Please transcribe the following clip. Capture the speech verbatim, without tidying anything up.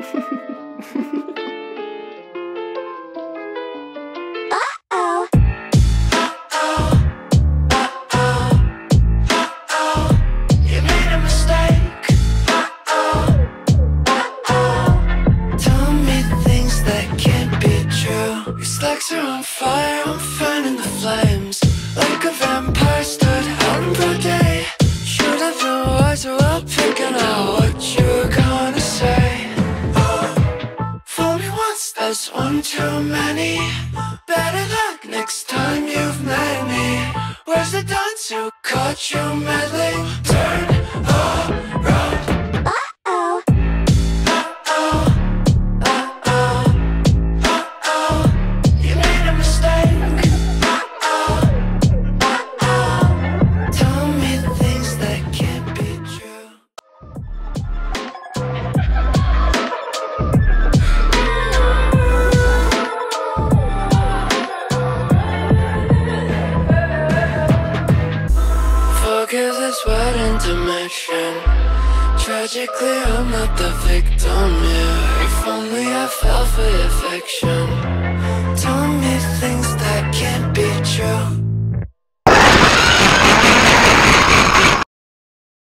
Legs are on fire, I'm fanning the flames. Like a vampire stood out in broad day. Should have been wiser while picking out what you were gonna say. Oh, fool me once, that's one too many. Better luck next time you've met me. Where's the dunce who caught you meddling? Turn around. Forgive this wet intermission. Tragically, I'm not the victim here. If only I fell for your fiction. Tell me things that